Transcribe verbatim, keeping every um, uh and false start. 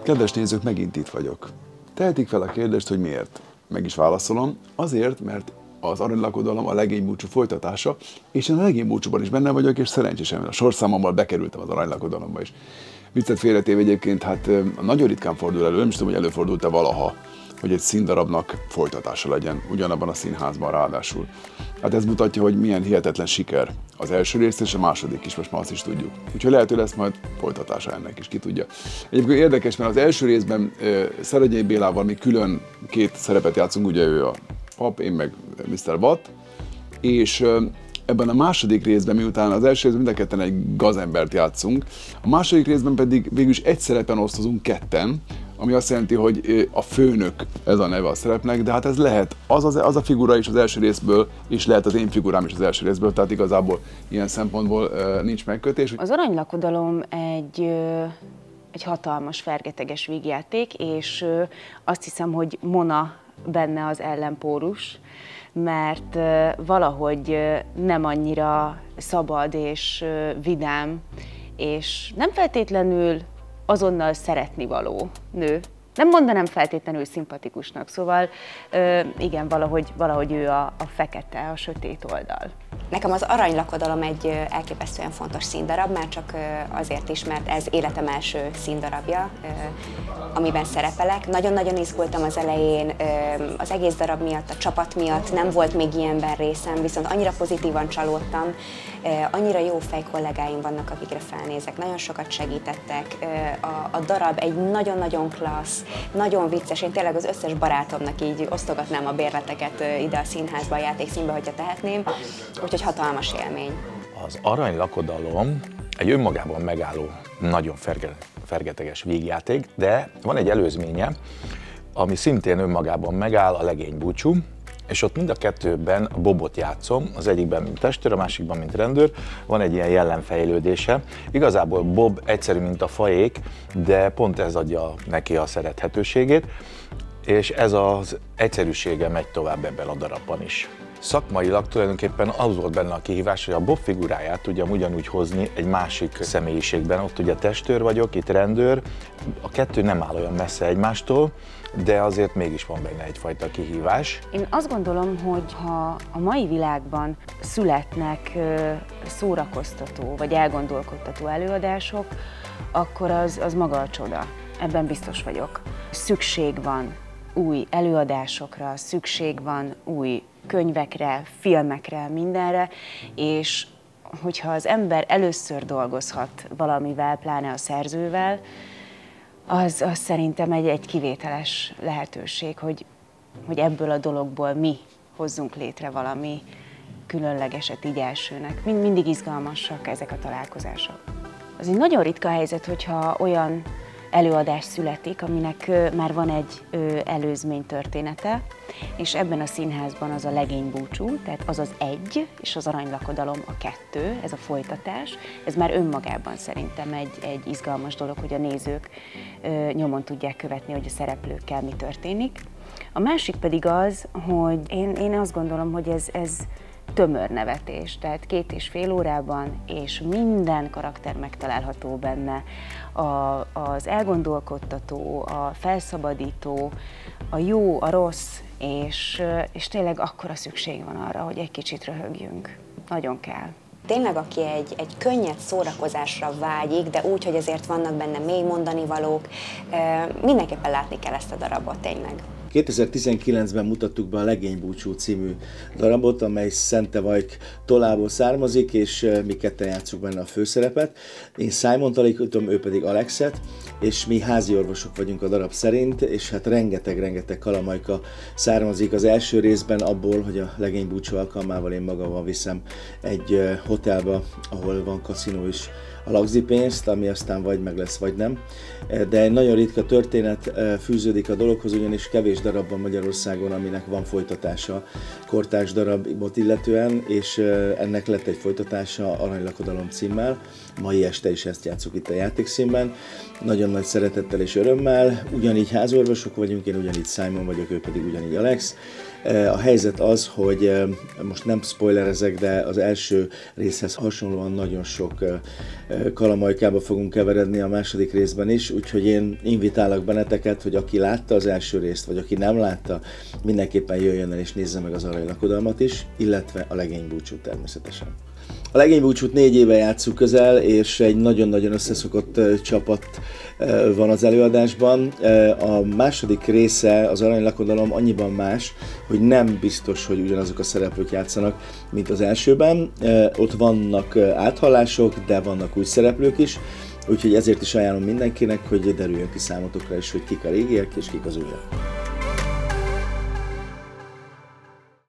Kedves nézők, megint itt vagyok. Tehetik fel a kérdést, hogy miért? Meg is válaszolom. Azért, mert az Aranylakodalom a legénybúcsú folytatása, és én a legénybúcsúban is benne vagyok, és szerencsésen a sorszámommal bekerültem az Aranylakodalomba is. Viccet félretéve egyébként, hát nagyon ritkán fordul elő, nem is tudom, hogy előfordult-e valaha, hogy egy színdarabnak folytatása legyen, ugyanabban a színházban ráadásul. Hát ez mutatja, hogy milyen hihetetlen siker az első rész, és a második is, most már azt is tudjuk. Úgyhogy lehet, hogy lesz majd folytatása ennek is, ki tudja. Egyébként érdekes, mert az első részben uh, Szeregyei Bélával mi külön két szerepet játszunk, ugye ő a pap, én meg miszter Watt, és uh, ebben a második részben, miután az első részben mind a ketten egy gazembert játszunk, a második részben pedig végülis egy szerepen osztozunk ketten, ami azt jelenti, hogy a főnök, ez a neve a szerepnek, de hát ez lehet az, az, az a figura is az első részből, és lehet az én figurám is az első részből, tehát igazából ilyen szempontból uh, nincs megkötés. Az Aranylakodalom egy, uh, egy hatalmas, fergeteges vígjáték, és uh, azt hiszem, hogy Mona benne az ellenpórus, mert uh, valahogy uh, nem annyira szabad és uh, vidám, és nem feltétlenül azonnal szeretni való nő. Nem mondanám feltétlenül szimpatikusnak, szóval igen, valahogy, valahogy ő a, a fekete, a sötét oldal. Nekem az Aranylakodalom egy elképesztően fontos színdarab, már csak azért is, mert ez életem első színdarabja, amiben szerepelek. Nagyon-nagyon izgultam az elején, az egész darab miatt, a csapat miatt, nem volt még ilyenben részem, viszont annyira pozitívan csalódtam, annyira jó fej kollégáim vannak, akikre felnézek, nagyon sokat segítettek. A, a darab egy nagyon-nagyon klassz, nagyon vicces, én tényleg az összes barátomnak így osztogatnám a bérleteket ide a színházba, a játékszínbe, hogyha tehetném, úgyhogy hatalmas élmény. Az Aranylakodalom egy önmagában megálló, nagyon ferge, fergeteges vígjáték, de van egy előzménye, ami szintén önmagában megáll, a Legénybúcsú, és ott mind a kettőben Bobot játszom, az egyikben mint testőr, a másikban mint rendőr, van egy ilyen jellemfejlődése. Igazából Bob egyszerű, mint a faék, de pont ez adja neki a szerethetőségét, és ez az egyszerűsége megy tovább ebben a darabban is. Szakmailag tulajdonképpen az volt benne a kihívás, hogy a Bob figuráját tudjam ugyanúgy hozni egy másik személyiségben. Ott ugye testőr vagyok, itt rendőr, a kettő nem áll olyan messze egymástól, de azért mégis van benne egyfajta kihívás. Én azt gondolom, hogy ha a mai világban születnek szórakoztató vagy elgondolkodtató előadások, akkor az, az maga a csoda. Ebben biztos vagyok. Szükség van új előadásokra, szükség van új könyvekre, filmekre, mindenre, és hogyha az ember először dolgozhat valamivel, pláne a szerzővel, az, az szerintem egy, egy kivételes lehetőség, hogy, hogy ebből a dologból mi hozzunk létre valami különlegeset így elsőnek. Mind, mindig izgalmasak ezek a találkozások. Az egy nagyon ritka helyzet, hogyha olyan előadás születik, aminek már van egy előzmény története, és ebben a színházban az a Legénybúcsú, tehát az az egy, és az Aranylakodalom a kettő, ez a folytatás. Ez már önmagában szerintem egy, egy izgalmas dolog, hogy a nézők nyomon tudják követni, hogy a szereplőkkel mi történik. A másik pedig az, hogy én, én azt gondolom, hogy ez, ez tömör nevetés, tehát két és fél órában, és minden karakter megtalálható benne. A, az elgondolkodtató, a felszabadító, a jó, a rossz, és, és tényleg akkora szükség van arra, hogy egy kicsit röhögjünk. Nagyon kell. Tényleg, aki egy, egy könnyed szórakozásra vágyik, de úgy, hogy azért vannak benne mély mondani valók, mindenképpen látni kell ezt a darabot, tényleg. kétezer-tizenkilencben mutattuk be a Legénybúcsú című darabot, amely Szentevajk tollából származik, és mi ketten játsszuk benne a főszerepet. Én Simont alakítom, ő pedig Alexet, és mi házi orvosok vagyunk a darab szerint, és hát rengeteg-rengeteg kalamajka származik az első részben abból, hogy a Legénybúcsú alkalmával én magammal viszem egy hotelba, ahol van kaszinó is, a lagzipénzt, ami aztán vagy meg lesz, vagy nem. De egy nagyon ritka történet fűződik a dologhoz, ugyanis kevés darab van Magyarországon, aminek van folytatása kortárs darabot illetően, és ennek lett egy folytatása Aranylakodalom címmel. Mai este is ezt játsszuk itt a játékszínben. Nagyon nagy szeretettel és örömmel. Ugyanígy házorvosok vagyunk, én ugyanígy Simon vagyok, ő pedig ugyanígy Alex. A helyzet az, hogy most nem spoilerezek, de az első részhez hasonlóan nagyon sok kalamajkába fogunk keveredni a második részben is, úgyhogy én invitálok benneteket, hogy aki látta az első részt, vagy aki nem látta, mindenképpen jöjjön el és nézze meg az Aranylakodalmat is, illetve a Legénybúcsút természetesen. A Legénybúcsút négy éve játsszuk közel, és egy nagyon-nagyon összeszokott csapat van az előadásban. A második része, az Aranylakodalom annyiban más, hogy nem biztos, hogy ugyanazok a szereplők játszanak, mint az elsőben. Ott vannak áthallások, de vannak új szereplők is, úgyhogy ezért is ajánlom mindenkinek, hogy derüljön ki számotokra is, hogy kik a régiek és kik az újak.